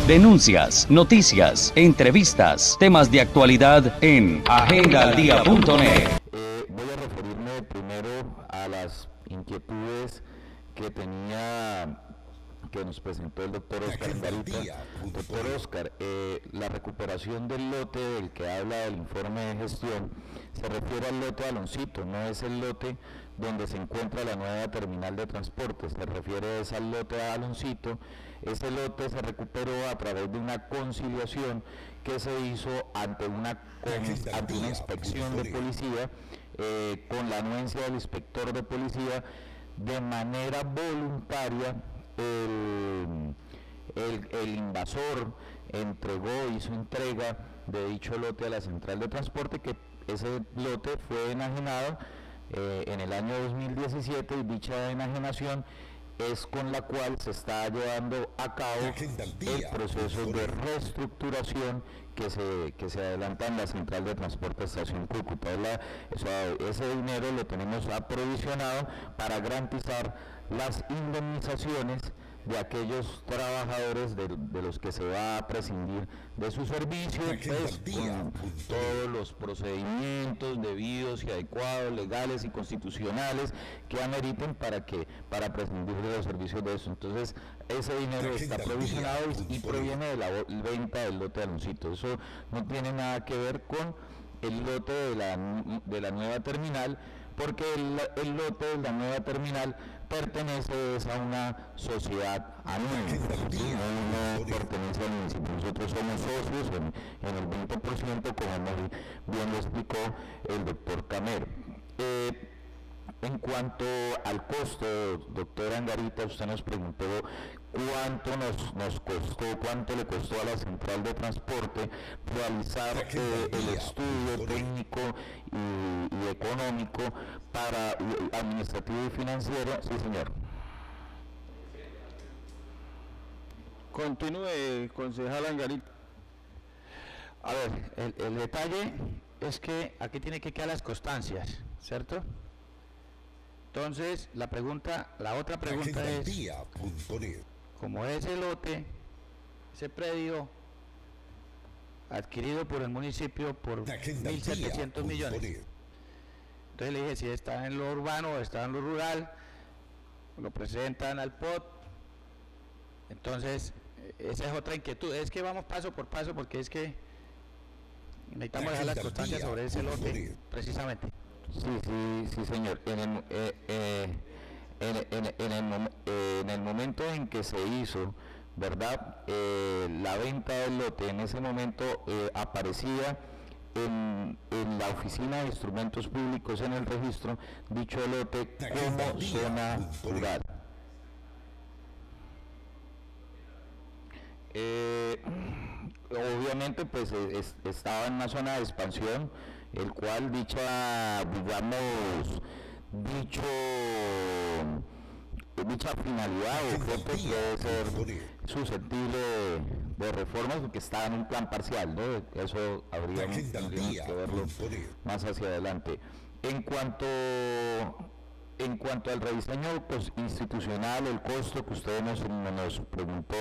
Denuncias, noticias, entrevistas, temas de actualidad en agendaldia.net. Voy a referirme primero a las inquietudes que nos presentó el doctor Oscar Angarita. Doctor Oscar, la recuperación del lote del que habla el informe de gestión se refiere al lote Aloncito, no es el lote donde se encuentra la nueva terminal de transportes, se refiere al lote Aloncito. Ese lote se recuperó a través de una conciliación que se hizo ante una inspección de policía, con la anuencia del inspector de policía. De manera voluntaria el invasor hizo entrega de dicho lote a la central de transporte, que ese lote fue enajenado en el año 2017, y dicha enajenación es con la cual se está llevando a cabo el proceso de reestructuración que se adelanta en la central de transporte Estación Cúcuta. Ese dinero lo tenemos aprovisionado para garantizar las indemnizaciones de aquellos trabajadores de los que se va a prescindir de su servicio, pues, con todos los procedimientos debidos y adecuados, legales y constitucionales que ameriten para prescindir de los servicios de eso. Entonces, ese dinero está provisionado y proviene de la venta del lote de Aloncito. Eso no tiene nada que ver con el lote de la nueva terminal, porque el lote de la nueva terminal pertenece a una sociedad anónima, no pertenece al municipio. Nosotros somos socios en el 20%, como muy bien lo explicó el doctor Camero. En cuanto al costo, doctor Angarita, usted nos preguntó cuánto cuánto le costó a la central de transporte realizar el estudio técnico y económico administrativo y financiero. Sí, señor. Continúe, concejal Angarita. A ver, el detalle es que aquí tiene que quedar las constancias, ¿cierto? Entonces, la otra pregunta es, como ese lote, ese predio adquirido por el municipio por 1.700 millones, entonces le dije si está en lo urbano o está en lo rural, lo presentan al POT. Entonces, esa es otra inquietud, es que vamos paso por paso, porque es que necesitamos dejar las constancias sobre ese lote, precisamente. Sí, señor. En el momento en que se hizo, ¿verdad?, la venta del lote, en ese momento aparecía en la oficina de instrumentos públicos, en el registro, dicho lote como zona rural. Obviamente, pues estaba en una zona de expansión, el cual dicha finalidad o objeto puede ser susceptible de reformas, porque está en un plan parcial, ¿no? Eso tendríamos que verlo más hacia adelante. En cuanto al rediseño institucional, el costo que usted nos preguntó,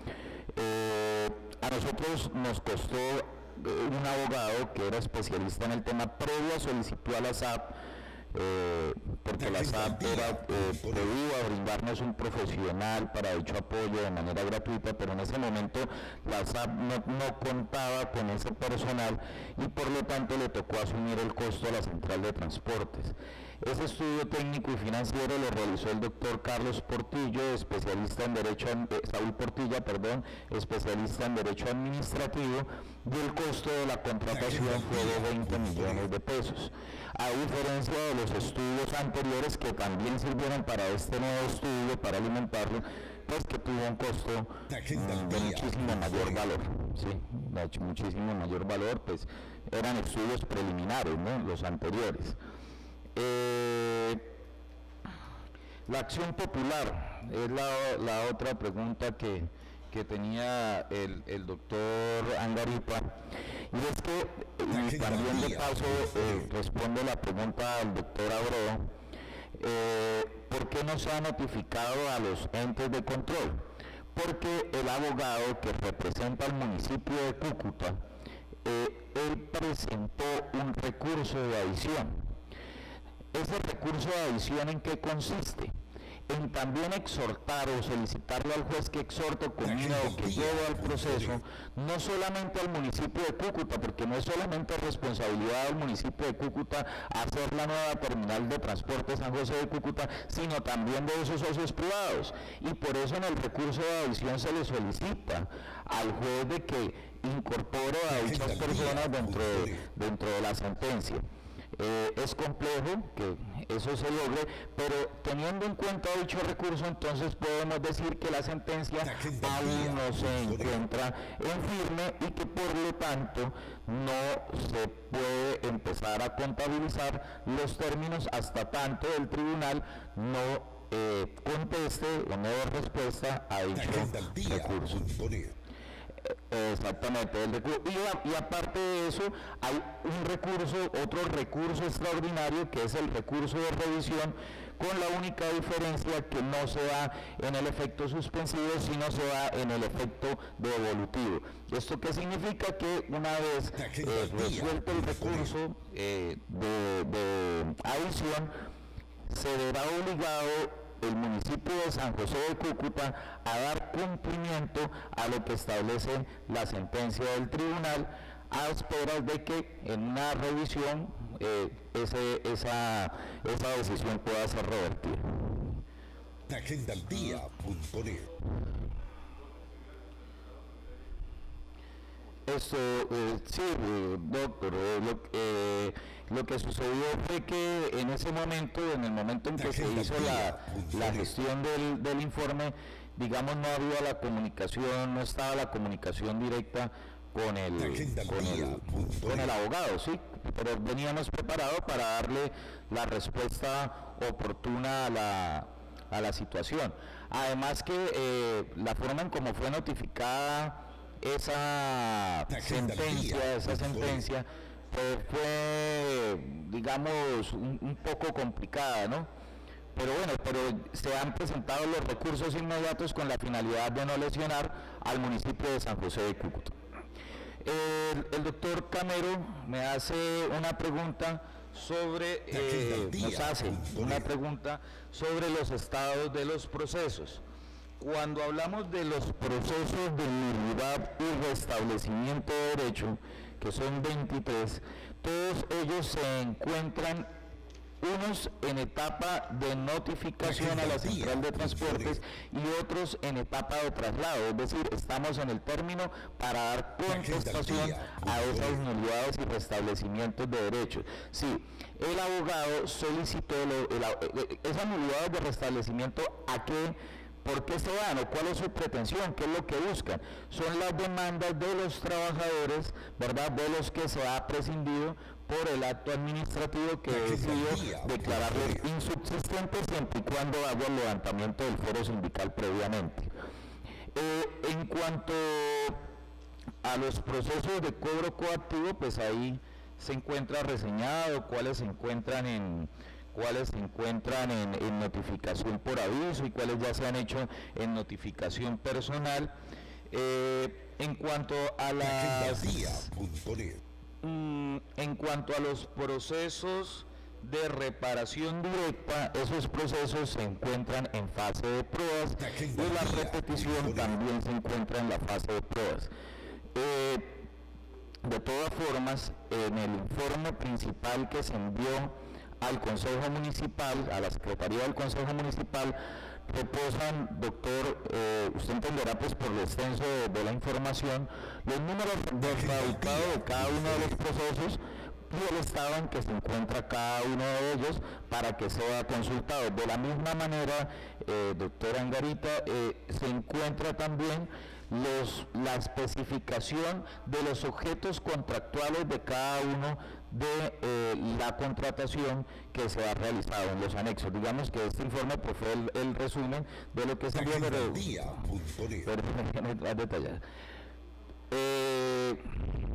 a nosotros nos costó un abogado que era especialista en el tema, previa solicitud a la SAP, porque la SAP podía brindarnos un profesional para dicho apoyo de manera gratuita, pero en ese momento la SAP no contaba con ese personal y por lo tanto le tocó asumir el costo a la central de transportes. Ese estudio técnico y financiero lo realizó el doctor Carlos Portillo, especialista en Derecho, Saúl Portilla, perdón, especialista en Derecho Administrativo, y el costo de la contratación fue de 20 millones de pesos. A diferencia de los estudios anteriores, que también sirvieron para este nuevo estudio, para alimentarlo, pues que tuvo un costo de muchísimo mayor valor, ¿sí? Muchísimo mayor valor, pues eran estudios preliminares, ¿no?, los anteriores. La acción popular es la otra pregunta que tenía el doctor Angarita, y es que también de paso responde la pregunta al doctor Abreu, ¿por qué no se ha notificado a los entes de control? porque el abogado que representa al municipio de Cúcuta, él presentó un recurso de adición. ¿Ese recurso de adición en qué consiste? En también exhortar o solicitarle al juez que exhorte o conmine o que lleve al proceso, no solamente al municipio de Cúcuta, porque no es solamente responsabilidad del municipio de Cúcuta hacer la nueva terminal de transporte San José de Cúcuta, sino también de esos socios privados. Y por eso en el recurso de adición se le solicita al juez de que incorpore a dichas personas dentro de la sentencia. Es complejo que eso se logre, pero teniendo en cuenta dicho recurso, entonces podemos decir que la sentencia aún no se encuentra en firme y que por lo tanto no se puede empezar a contabilizar los términos hasta tanto el tribunal no conteste o no dé respuesta a dicho recurso. Exactamente, el recurso. Y aparte de eso, hay un recurso, otro recurso extraordinario, que es el recurso de revisión, con la única diferencia que no se da en el efecto suspensivo, sino se da en el efecto devolutivo. ¿Esto qué significa? Que una vez resuelto el recurso de adición, se verá obligado el municipio de San José de Cúcuta a dar cumplimiento a lo que establece la sentencia del tribunal, a esperas de que en una revisión esa decisión pueda ser revertida. Agendaldía.net. Esto, sí, doctor, lo que sucedió fue que en ese momento, en el momento en que se hizo la gestión del informe, digamos, no había la comunicación, no estaba la comunicación directa con el abogado, sí, pero veníamos preparados para darle la respuesta oportuna a la situación. Además que la forma en cómo fue notificada esa sentencia fue, digamos, un poco complicada, ¿no? Pero bueno, se han presentado los recursos inmediatos con la finalidad de no lesionar al municipio de San José de Cúcuta. El doctor Camero me hace una pregunta sobre, los estados de los procesos. Cuando hablamos de los procesos de nulidad y restablecimiento de derecho, que son 23, todos ellos se encuentran unos en etapa de notificación a la central de transportes y otros en etapa de traslado, es decir, estamos en el término para dar contestación a esas nulidades y restablecimientos de derechos. Sí, el abogado solicitó esas nulidades de restablecimiento, ¿por qué se dan o cuál es su pretensión? ¿Qué es lo que buscan? Son las demandas de los trabajadores, ¿verdad?, de los que se ha prescindido por el acto administrativo que decidió declararlos insubsistentes siempre y cuando haga el levantamiento del foro sindical previamente. En cuanto a los procesos de cobro coactivo, pues ahí se encuentra reseñado cuáles se encuentran en notificación por aviso y cuáles ya se han hecho en notificación personal. En cuanto a los procesos de reparación directa, esos procesos se encuentran en fase de pruebas y la repetición también se encuentra en la fase de pruebas. De todas formas, en el informe principal que se envió al Consejo Municipal, a la Secretaría del Consejo Municipal, reposan, doctor, usted entenderá pues por lo extenso de la información, los números desradicados de cada uno de los procesos y el estado en que se encuentra cada uno de ellos para que sea consultado. De la misma manera, doctora Angarita, se encuentra también la especificación de los objetos contractuales de cada uno de la contratación que se ha realizado en los anexos. Digamos que este informe pues, fue el resumen de lo que se envió, pero detallar.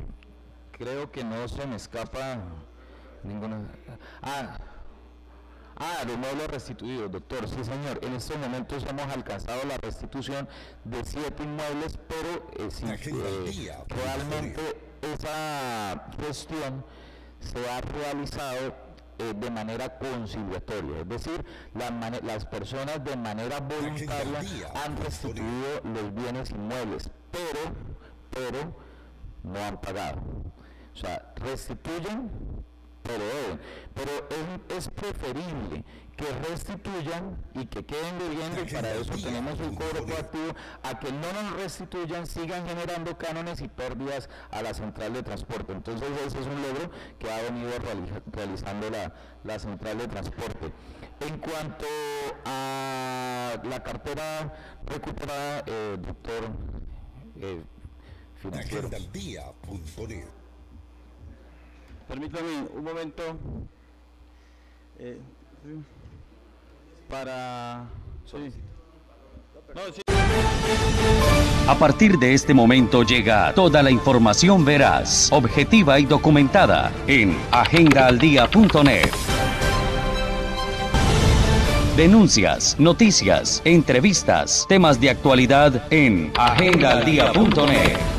Creo que no se me escapa ninguna. Ah, de inmuebles restituidos, doctor. Sí, señor. En estos momentos hemos alcanzado la restitución de 7 inmuebles, pero realmente esa gestión se ha realizado de manera conciliatoria, es decir, las personas de manera voluntaria han restituido los bienes inmuebles, pero no han pagado. O sea, restituyen, pero deben. Pero es preferible que restituyan y que queden debiendo, y para eso tenemos un cobro proactivo, a que no nos restituyan, sigan generando cánones y pérdidas a la central de transporte. Entonces ese es un logro que ha venido realizando la central de transporte. En cuanto a la cartera recuperada, doctor financiero. Permítame un momento para... Sí. No, sí. A partir de este momento llega toda la información veraz, objetiva y documentada en agendaaldia.net. Denuncias, noticias, entrevistas, temas de actualidad en agendaaldia.net.